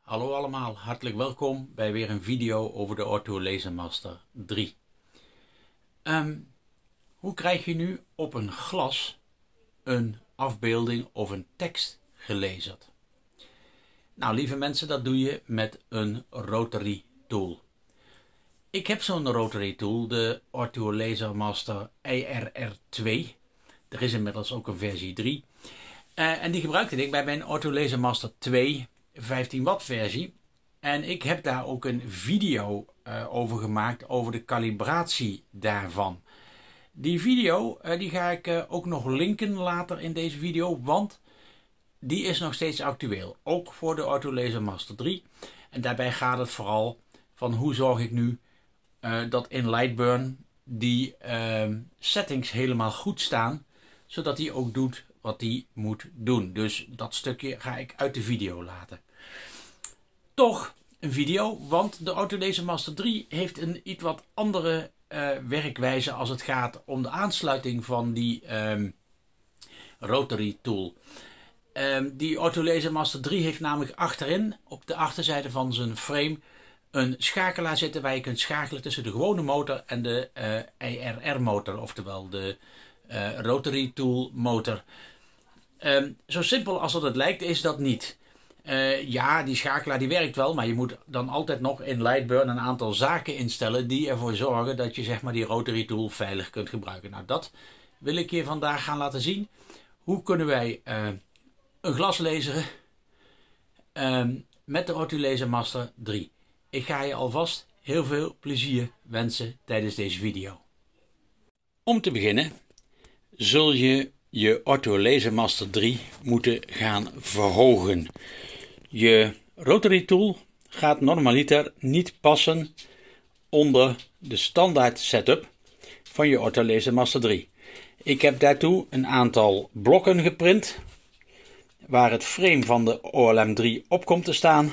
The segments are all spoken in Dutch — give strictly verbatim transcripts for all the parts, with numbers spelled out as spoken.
Hallo allemaal, hartelijk welkom bij weer een video over de Ortho LaserMaster drie. Um, hoe krijg je nu op een glas een afbeelding of een tekst gelezerd? Nou lieve mensen, dat doe je met een rotary tool. Ik heb zo'n rotary tool, de Ortho LaserMaster I R R twee. Er is inmiddels ook een versie drie. Uh, en die gebruikte ik bij mijn Ortho LaserMaster twee vijftien watt versie. En ik heb daar ook een video uh, over gemaakt over de kalibratie daarvan. Die video uh, die ga ik uh, ook nog linken later in deze video, want die is nog steeds actueel. Ook voor de Ortho LaserMaster drie. En daarbij gaat het vooral van hoe zorg ik nu uh, dat in Lightburn die uh, settings helemaal goed staan, zodat hij ook doet wat hij moet doen. Dus dat stukje ga ik uit de video laten. Toch een video, want de Ortho LaserMaster drie heeft een iets wat andere uh, werkwijze als het gaat om de aansluiting van die um, rotary tool. Um, die Ortho LaserMaster drie heeft namelijk achterin, op de achterzijde van zijn frame, een schakelaar zitten waar je kunt schakelen tussen de gewone motor en de uh, I R R motor, oftewel de uh, rotary tool motor. Um, zo simpel als dat het lijkt is dat niet. Uh, ja, die schakelaar die werkt wel, maar je moet dan altijd nog in Lightburn een aantal zaken instellen die ervoor zorgen dat je zeg maar die rotary tool veilig kunt gebruiken. Nou, dat wil ik je vandaag gaan laten zien. Hoe kunnen wij uh, een glas laseren um, met de Ortho LaserMaster drie. Ik ga je alvast heel veel plezier wensen tijdens deze video. Om te beginnen zul je je Ortho LaserMaster drie moeten gaan verhogen. Je rotary tool gaat normaliter niet passen onder de standaard setup van je Ortho LaserMaster drie. Ik heb daartoe een aantal blokken geprint waar het frame van de O L M drie op komt te staan.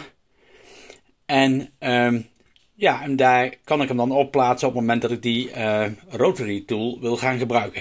En, uh, ja, en daar kan ik hem dan op plaatsen op het moment dat ik die uh, rotary tool wil gaan gebruiken.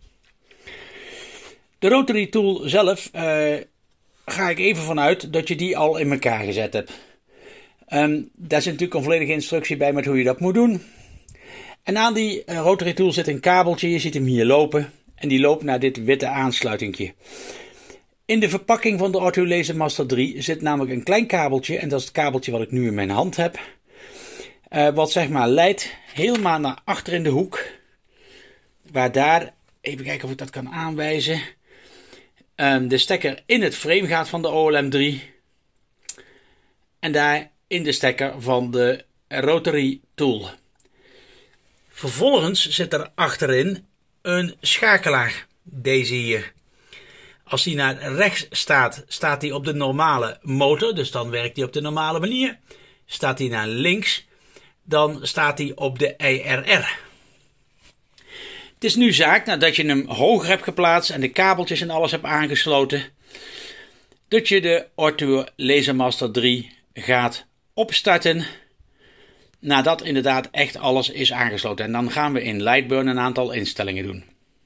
De rotary tool zelf uh, ga ik even vanuit dat je die al in elkaar gezet hebt. Um, daar zit natuurlijk een volledige instructie bij met hoe je dat moet doen. En aan die uh, rotary tool zit een kabeltje, je ziet hem hier lopen. En die loopt naar dit witte aansluitingje. In de verpakking van de Ortho LaserMaster drie zit namelijk een klein kabeltje. En dat is het kabeltje wat ik nu in mijn hand heb. Uh, wat zeg maar leidt helemaal naar achter in de hoek. Waar daar, even kijken of ik dat kan aanwijzen, Um, de stekker in het frame gaat van de O L M drie. En daar in de stekker van de rotary tool. Vervolgens zit er achterin een schakelaar. Deze hier. Als die naar rechts staat, staat die op de normale motor. Dus dan werkt die op de normale manier. Staat die naar links, dan staat die op de I R R. Het is nu zaak, nadat je hem hoger hebt geplaatst en de kabeltjes en alles hebt aangesloten, dat je de Ortho LaserMaster drie gaat opstarten, nadat inderdaad echt alles is aangesloten. En dan gaan we in Lightburn een aantal instellingen doen.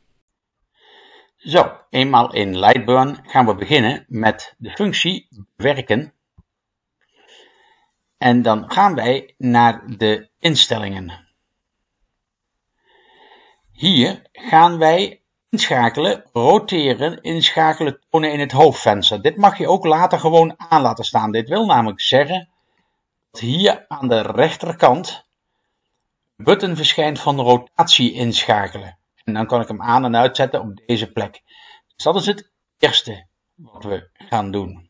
Zo, eenmaal in Lightburn gaan we beginnen met de functie bewerken. En dan gaan wij naar de instellingen. Hier gaan wij inschakelen, roteren, inschakelen, tonen in het hoofdvenster. Dit mag je ook later gewoon aan laten staan. Dit wil namelijk zeggen dat hier aan de rechterkant een button verschijnt van rotatie inschakelen. En dan kan ik hem aan en uitzetten op deze plek. Dus dat is het eerste wat we gaan doen.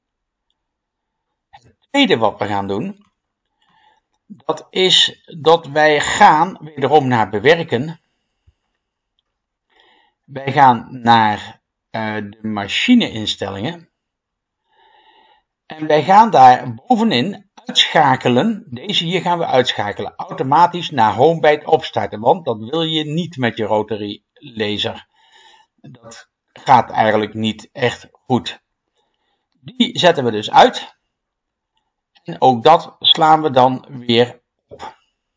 Het tweede wat we gaan doen, dat is dat wij gaan wederom naar bewerken. Wij gaan naar uh, de machine-instellingen. En wij gaan daar bovenin uitschakelen. Deze hier gaan we uitschakelen. Automatisch naar home bij het opstarten. Want dat wil je niet met je rotary laser. Dat gaat eigenlijk niet echt goed. Die zetten we dus uit. En ook dat slaan we dan weer op.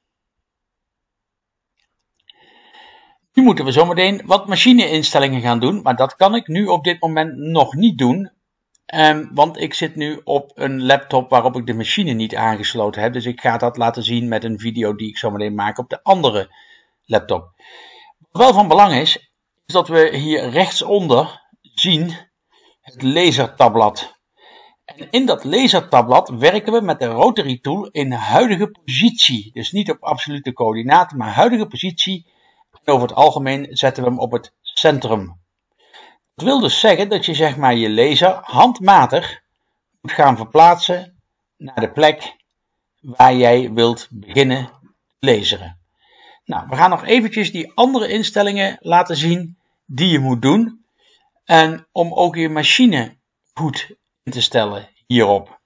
Nu moeten we zometeen wat machine-instellingen gaan doen, maar dat kan ik nu op dit moment nog niet doen. Um, want ik zit nu op een laptop waarop ik de machine niet aangesloten heb. Dus ik ga dat laten zien met een video die ik zo meteen maak op de andere laptop. Wat wel van belang is, is dat we hier rechtsonder zien het lasertabblad. En in dat lasertabblad werken we met de rotary tool in huidige positie. Dus niet op absolute coördinaten, maar huidige positie. En over het algemeen zetten we hem op het centrum. Dat wil dus zeggen dat je zeg maar je laser handmatig moet gaan verplaatsen naar de plek waar jij wilt beginnen te laseren. Nou, we gaan nog eventjes die andere instellingen laten zien die je moet doen. En om ook je machine goed in te stellen hierop.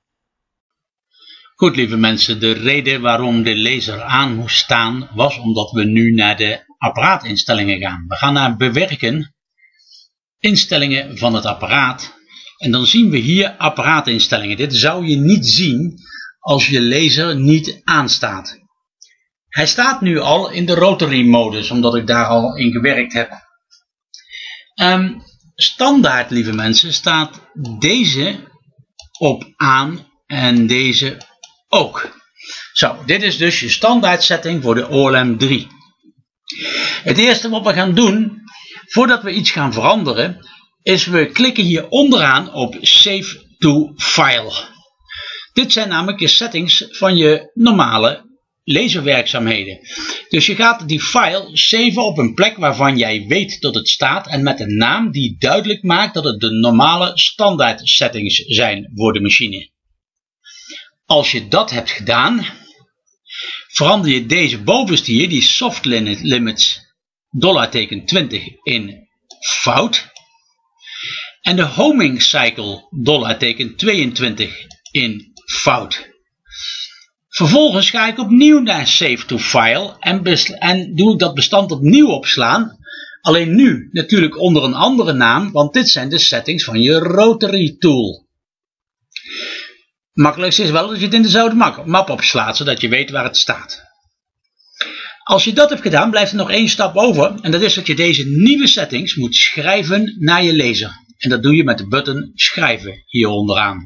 Goed, lieve mensen, de reden waarom de laser aan moest staan was omdat we nu naar de apparaatinstellingen gaan. We gaan naar bewerken, instellingen van het apparaat. En dan zien we hier apparaatinstellingen. Dit zou je niet zien als je laser niet aanstaat. Hij staat nu al in de rotary modus, omdat ik daar al in gewerkt heb. Um, standaard, lieve mensen, staat deze op aan en deze ook. Zo, dit is dus je standaard setting voor de O L M drie. Het eerste wat we gaan doen, voordat we iets gaan veranderen, is we klikken hier onderaan op Save to File. Dit zijn namelijk je settings van je normale laserwerkzaamheden. Dus je gaat die file saven op een plek waarvan jij weet dat het staat en met een naam die duidelijk maakt dat het de normale standaard settings zijn voor de machine. Als je dat hebt gedaan, verander je deze bovenste hier, die soft limits dollarteken twintig in fout en de homing cycle dollarteken tweeëntwintig in fout. Vervolgens ga ik opnieuw naar Save to File en, en doe ik dat bestand opnieuw opslaan. Alleen nu natuurlijk onder een andere naam, want dit zijn de settings van je rotary tool. Makkelijkste is wel dat je het in dezelfde map opslaat, zodat je weet waar het staat. Als je dat hebt gedaan, blijft er nog één stap over. En dat is dat je deze nieuwe settings moet schrijven naar je laser. En dat doe je met de button schrijven hier onderaan.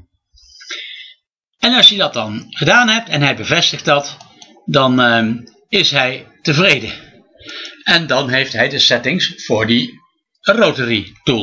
En als je dat dan gedaan hebt en hij bevestigt dat, dan uh, is hij tevreden. En dan heeft hij de settings voor die rotary tool.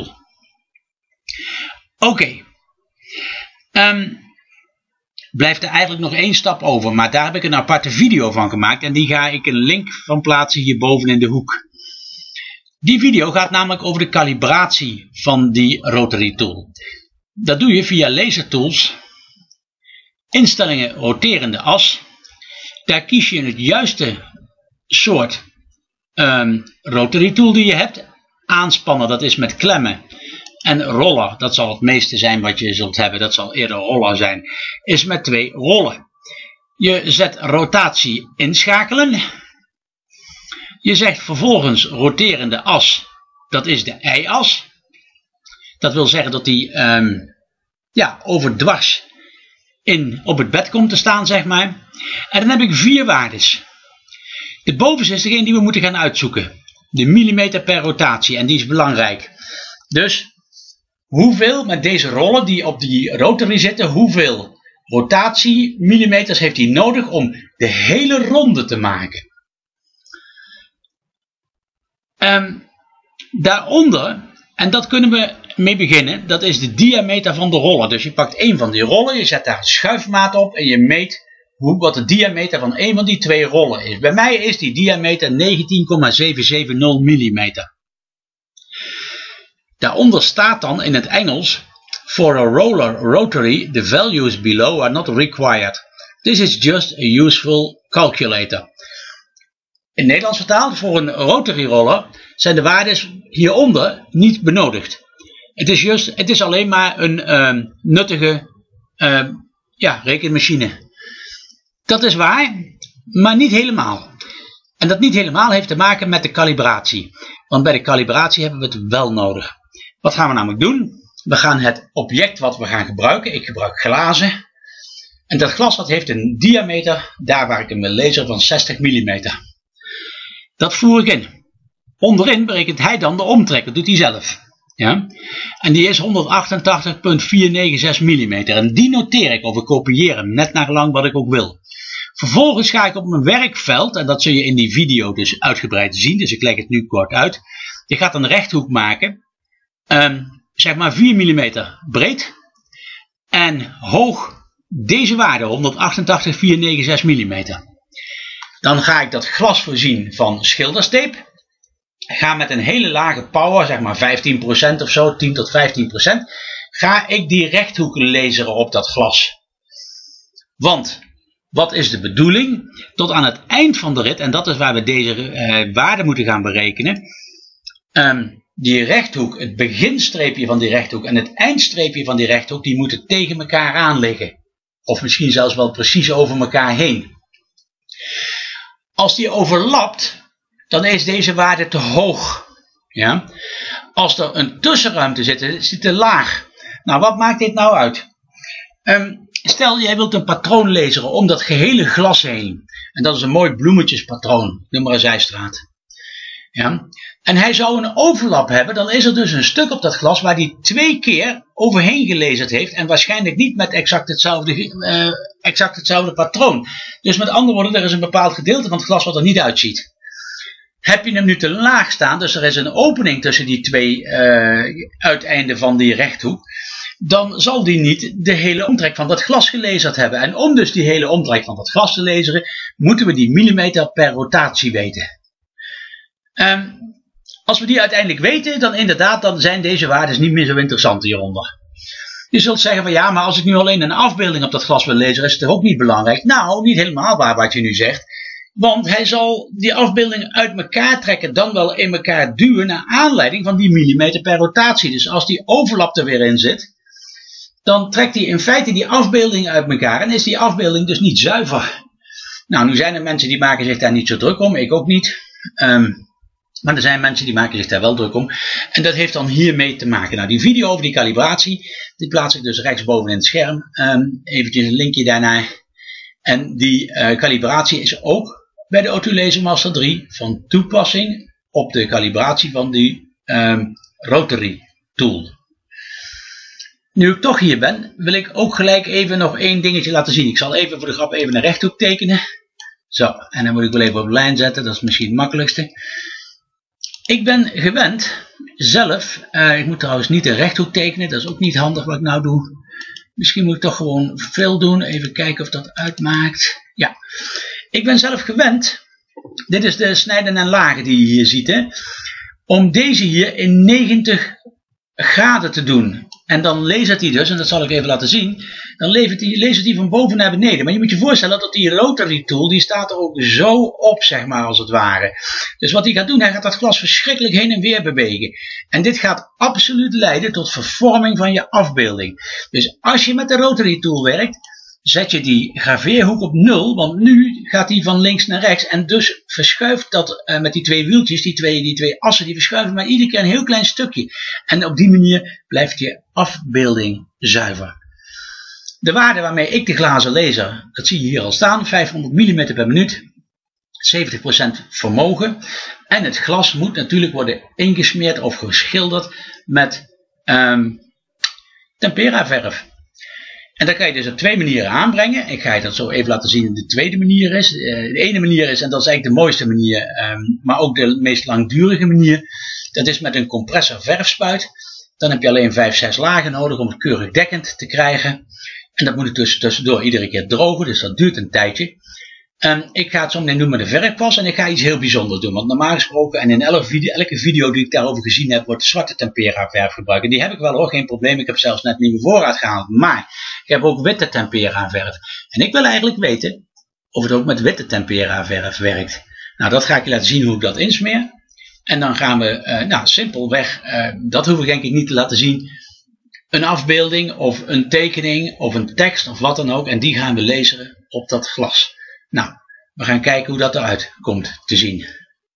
Oké. Okay. Um, blijft er eigenlijk nog één stap over, maar daar heb ik een aparte video van gemaakt en die ga ik een link van plaatsen hierboven in de hoek. Die video gaat namelijk over de kalibratie van die rotary tool. Dat doe je via Laser Tools, instellingen roterende as. Daar kies je het juiste soort um, rotary tool die je hebt. Aanspannen, dat is met klemmen. En roller, dat zal het meeste zijn wat je zult hebben, dat zal eerder roller zijn, is met twee rollen. Je zet rotatie inschakelen. Je zegt vervolgens roterende as, dat is de y-as. Dat wil zeggen dat die um, ja, overdwars in, op het bed komt te staan, zeg maar. En dan heb ik vier waardes. De bovenste is degene die we moeten gaan uitzoeken. De millimeter per rotatie, en die is belangrijk. Dus hoeveel met deze rollen die op die rotary zitten, hoeveel rotatie millimeters heeft hij nodig om de hele ronde te maken. Um, daaronder, en dat kunnen we mee beginnen, dat is de diameter van de rollen. Dus je pakt één van die rollen, je zet daar een schuifmaat op en je meet hoe, wat de diameter van één van die twee rollen is. Bij mij is die diameter negentien komma zevenhonderdzeventig millimeter. Daaronder staat dan in het Engels: For a roller rotary, the values below are not required. This is just a useful calculator. In Nederlands vertaald, voor een rotary roller zijn de waardes hieronder niet benodigd. Het is, just, het is alleen maar een um, nuttige uh, ja, rekenmachine. Dat is waar, maar niet helemaal. En dat niet helemaal heeft te maken met de kalibratie. Want bij de kalibratie hebben we het wel nodig. Wat gaan we namelijk doen? We gaan het object wat we gaan gebruiken, ik gebruik glazen. En dat glas dat heeft een diameter, daar waar ik hem wil laser, van zestig millimeter. Dat voer ik in. Onderin berekent hij dan de omtrek, dat doet hij zelf. Ja? En die is honderdachtentachtig komma vierhonderdnegenenzestig millimeter. En die noteer ik of ik kopieer hem, net naar lang wat ik ook wil. Vervolgens ga ik op mijn werkveld, en dat zul je in die video dus uitgebreid zien, dus ik leg het nu kort uit. Je gaat een rechthoek maken, um, zeg maar vier millimeter breed en hoog deze waarde, honderdachtentachtig komma vierhonderdnegenenzestig millimeter. Dan ga ik dat glas voorzien van schilderstape. Ga met een hele lage power, zeg maar vijftien procent of zo, tien tot vijftien procent, ga ik die rechthoeken laseren op dat glas. Want, wat is de bedoeling? Tot aan het eind van de rit, en dat is waar we deze uh, waarde moeten gaan berekenen, um, die rechthoek, het beginstreepje van die rechthoek en het eindstreepje van die rechthoek, die moeten tegen elkaar aan liggen. Of misschien zelfs wel precies over elkaar heen. Als die overlapt, dan is deze waarde te hoog. Ja? Als er een tussenruimte zit, is die te laag. Nou, wat maakt dit nou uit? Um, stel, jij wilt een patroon laseren om dat gehele glas heen. En dat is een mooi bloemetjespatroon, noem maar een zijstraat. Ja? En hij zou een overlap hebben, dan is er dus een stuk op dat glas waar hij twee keer overheen gelezerd heeft. En waarschijnlijk niet met exact hetzelfde, uh, exact hetzelfde patroon. Dus met andere woorden, er is een bepaald gedeelte van het glas wat er niet uitziet. Heb je hem nu te laag staan, dus er is een opening tussen die twee uh, uiteinden van die rechthoek, dan zal die niet de hele omtrek van dat glas gelezerd hebben. En om dus die hele omtrek van dat glas te laseren, moeten we die millimeter per rotatie weten. Um, als we die uiteindelijk weten, dan inderdaad, dan zijn deze waarden niet meer zo interessant hieronder. Je zult zeggen van ja, maar als ik nu alleen een afbeelding op dat glas wil lezen, is het toch ook niet belangrijk? Nou, niet helemaal waar wat je nu zegt. Want hij zal die afbeelding uit elkaar trekken, dan wel in elkaar duwen naar aanleiding van die millimeter per rotatie. Dus als die overlap er weer in zit, dan trekt hij in feite die afbeelding uit elkaar en is die afbeelding dus niet zuiver. Nou, nu zijn er mensen die maken zich daar niet zo druk om, ik ook niet. Um, maar er zijn mensen die maken zich daar wel druk om. En dat heeft dan hiermee te maken. Nou, die video over die kalibratie, die plaats ik dus rechtsboven in het scherm. Um, eventjes een linkje daarnaar. En die uh, kalibratie is ook bij de Auto Laser Master drie van toepassing op de kalibratie van die um, rotary tool. Nu ik toch hier ben, wil ik ook gelijk even nog één dingetje laten zien. Ik zal even voor de grap even een rechthoek tekenen. Zo, en dan moet ik wel even op lijn zetten, dat is misschien het makkelijkste. Ik ben gewend zelf, uh, ik moet trouwens niet een rechthoek tekenen, dat is ook niet handig wat ik nou doe. Misschien moet ik toch gewoon veel doen, even kijken of dat uitmaakt. Ja, ik ben zelf gewend, dit is de snijden en lagen die je hier ziet, hè, om deze hier in negentig graden te doen. En dan lasert hij dus, en dat zal ik even laten zien, dan lasert hij, lasert hij van boven naar beneden. Maar je moet je voorstellen dat die rotary tool, die staat er ook zo op, zeg maar, als het ware. Dus wat hij gaat doen, hij gaat dat glas verschrikkelijk heen en weer bewegen. En dit gaat absoluut leiden tot vervorming van je afbeelding. Dus als je met de rotary tool werkt, zet je die graveerhoek op nul, want nu gaat die van links naar rechts en dus verschuift dat uh, met die twee wieltjes, die twee, die twee assen, die verschuiven maar iedere keer een heel klein stukje. En op die manier blijft je afbeelding zuiver. De waarde waarmee ik de glazen laser, dat zie je hier al staan, vijfhonderd millimeter per minuut, zeventig procent vermogen. En het glas moet natuurlijk worden ingesmeerd of geschilderd met um, tempera verf. En dat kan je dus op twee manieren aanbrengen. Ik ga je dat zo even laten zien hoe de tweede manier is. De ene manier is, en dat is eigenlijk de mooiste manier, um, maar ook de meest langdurige manier. Dat is met een compressor verfspuit. Dan heb je alleen vijf, zes lagen nodig om het keurig dekkend te krijgen. En dat moet ik dus tussendoor iedere keer drogen, dus dat duurt een tijdje. Um, ik ga het zo meteen doen met de verfkwast en ik ga iets heel bijzonders doen. Want normaal gesproken, en in elke video, elke video die ik daarover gezien heb, wordt zwarte tempera verf gebruikt. En die heb ik wel hoor, geen probleem. Ik heb zelfs net nieuwe voorraad gehaald. Maar ik heb ook witte tempera verf. En ik wil eigenlijk weten of het ook met witte tempera verf werkt. Nou, dat ga ik je laten zien hoe ik dat insmeer. En dan gaan we, uh, nou simpelweg, uh, dat hoef ik denk ik niet te laten zien, een afbeelding of een tekening of een tekst of wat dan ook. En die gaan we laseren op dat glas. Nou, we gaan kijken hoe dat eruit komt te zien.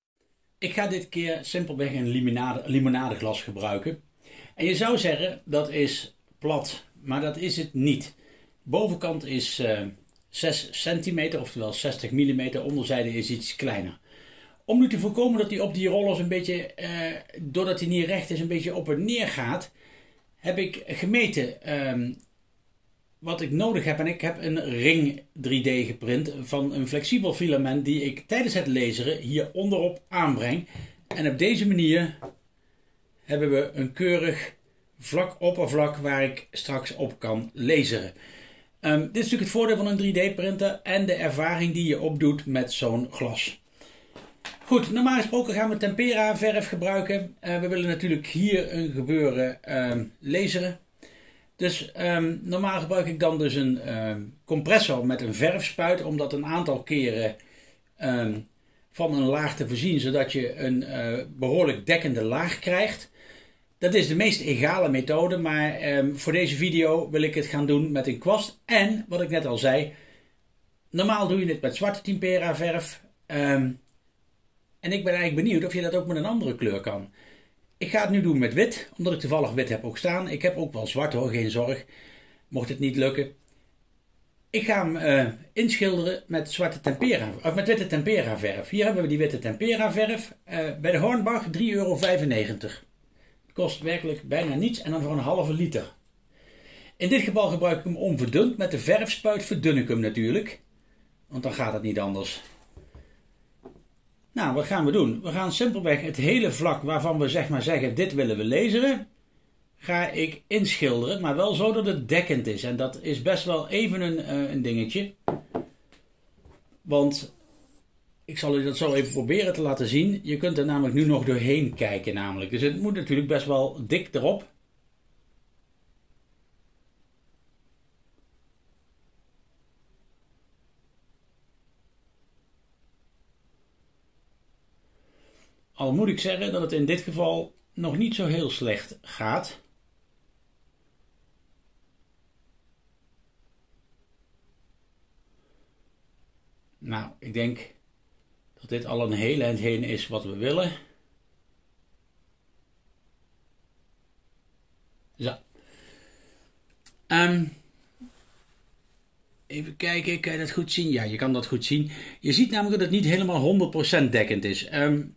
Ik ga dit keer simpelweg een limonade, limonadeglas gebruiken. En je zou zeggen dat is plat, maar dat is het niet. De bovenkant is uh, zes centimeter, oftewel zestig millimeter, onderzijde is iets kleiner. Om nu te voorkomen dat hij op die rollers een beetje, uh, doordat hij niet recht is, een beetje op en neer gaat, heb ik gemeten um, wat ik nodig heb. En ik heb een ring drie D geprint van een flexibel filament die ik tijdens het laseren hier onderop aanbreng. En op deze manier hebben we een keurig vlak oppervlak waar ik straks op kan laseren. Um, dit is natuurlijk het voordeel van een drie D printer en de ervaring die je opdoet met zo'n glas. Goed, normaal gesproken gaan we tempera verf gebruiken. Uh, we willen natuurlijk hier een gebeuren um, laseren. Dus um, normaal gebruik ik dan dus een um, compressor met een verfspuit om dat een aantal keren um, van een laag te voorzien, zodat je een uh, behoorlijk dekkende laag krijgt. Dat is de meest egale methode, maar um, voor deze video wil ik het gaan doen met een kwast. En, wat ik net al zei, normaal doe je het met zwarte tempera verf. Um, en ik ben eigenlijk benieuwd of je dat ook met een andere kleur kan. Ik ga het nu doen met wit, omdat ik toevallig wit heb ook staan. Ik heb ook wel zwart hoor, geen zorg, mocht het niet lukken. Ik ga hem uh, inschilderen met, zwarte tempera, of met witte tempera verf. Hier hebben we die witte tempera verf uh, bij de Hornbach, drie euro vijfennegentig. Kost werkelijk bijna niets en dan voor een halve liter. In dit geval gebruik ik hem onverdund. Met de verfspuit verdun ik hem natuurlijk. Want dan gaat het niet anders. Nou, wat gaan we doen? We gaan simpelweg het hele vlak waarvan we zeg maar zeggen dit willen we laseren. Ga ik inschilderen. Maar wel zo dat het dekkend is. En dat is best wel even een, uh, een dingetje. Want ik zal u dat zo even proberen te laten zien. Je kunt er namelijk nu nog doorheen kijken namelijk. Dus het moet natuurlijk best wel dik erop. Al moet ik zeggen dat het in dit geval nog niet zo heel slecht gaat. Nou, ik denk dat dit al een heel eind heen is wat we willen. Zo. Um, even kijken, kan je dat goed zien? Ja, je kan dat goed zien. Je ziet namelijk dat het niet helemaal honderd procent dekkend is. Um,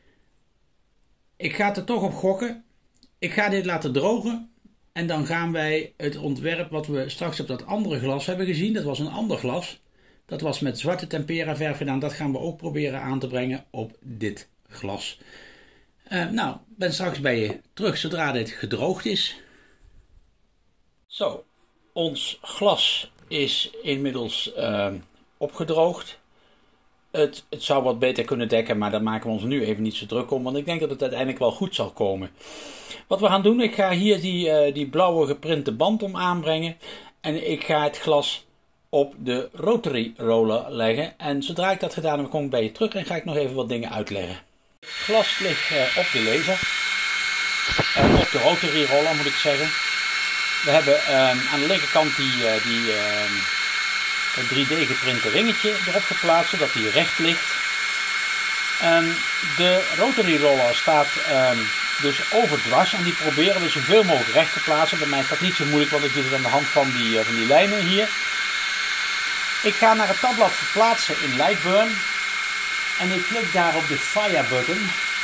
ik ga er toch op gokken. Ik ga dit laten drogen. En dan gaan wij het ontwerp wat we straks op dat andere glas hebben gezien. Dat was een ander glas. Dat was met zwarte tempera verf gedaan. Dat gaan we ook proberen aan te brengen op dit glas. Uh, nou, ik ben straks bij je terug zodra dit gedroogd is. Zo, ons glas is inmiddels uh, opgedroogd. Het, het zou wat beter kunnen dekken, maar daar maken we ons nu even niet zo druk om. Want ik denk dat het uiteindelijk wel goed zal komen. Wat we gaan doen, ik ga hier die, uh, die blauwe geprinte band om aanbrengen. En ik ga het glas op de rotary roller leggen. En zodra ik dat gedaan heb, kom ik bij je terug en ga ik nog even wat dingen uitleggen. Het glas ligt uh, op de laser. Uh, op de rotary roller moet ik zeggen. We hebben uh, aan de linkerkant die, uh, die uh, het drie D geprinte ringetje erop geplaatst, zodat die recht ligt. Um, de rotary roller staat um, dus overdwars en die proberen we zoveel mogelijk recht te plaatsen. Bij mij is dat niet zo moeilijk, want ik doe het aan de hand van die, uh, van die lijnen hier. Ik ga naar het tabblad verplaatsen in Lightburn en ik klik daar op de Fire button.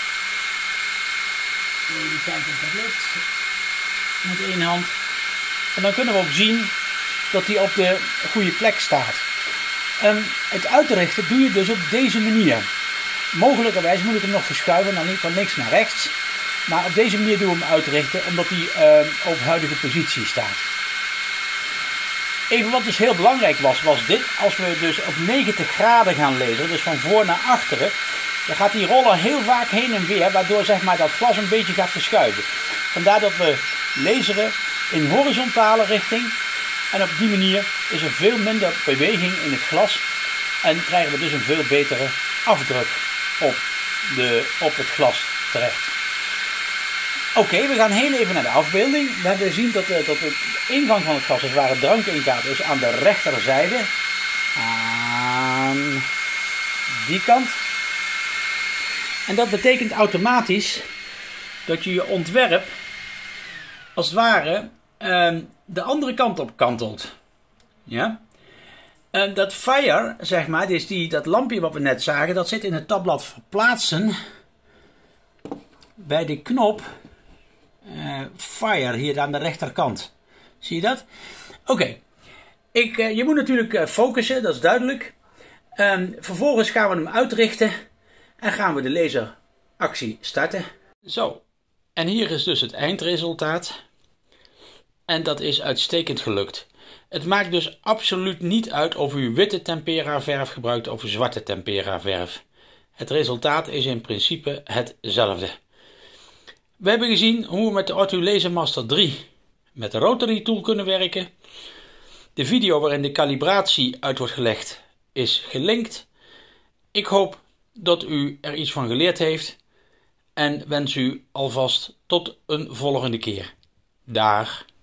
Even kijken of dat lukt. Met één hand. En dan kunnen we ook zien dat die op de goede plek staat. Um, het uitrichten doe je dus op deze manier. Mogelijkerwijs moet ik hem nog verschuiven, dan niet van links naar rechts. Maar op deze manier doen we hem uitrichten, omdat hij uh, op huidige positie staat. Even wat dus heel belangrijk was, was dit. Als we dus op negentig graden gaan laseren, dus van voor naar achteren, dan gaat die roller heel vaak heen en weer, waardoor zeg maar, dat glas een beetje gaat verschuiven. Vandaar dat we laseren in horizontale richting. En op die manier is er veel minder beweging in het glas. En krijgen we dus een veel betere afdruk op, de, op het glas terecht. Oké, okay, we gaan heel even naar de afbeelding. We hebben gezien dat, dat de ingang van het glas, dus waar het drank in gaat, is aan de rechterzijde. Aan die kant. En dat betekent automatisch dat je je ontwerp als het ware uh, de andere kant op kantelt. Ja? Uh, dat fire, zeg maar, dus die, dat lampje wat we net zagen, dat zit in het tabblad verplaatsen bij de knop uh, fire hier aan de rechterkant. Zie je dat? Oké, okay. uh, je moet natuurlijk uh, focussen, dat is duidelijk. Um, vervolgens gaan we hem uitrichten en gaan we de laseractie starten. Zo, en hier is dus het eindresultaat. En dat is uitstekend gelukt. Het maakt dus absoluut niet uit of u witte tempera verf gebruikt of zwarte tempera verf. Het resultaat is in principe hetzelfde. We hebben gezien hoe we met de Ortho Laser Master drie met de Rotary Tool kunnen werken. De video waarin de kalibratie uit wordt gelegd is gelinkt. Ik hoop dat u er iets van geleerd heeft en wens u alvast tot een volgende keer. Dag!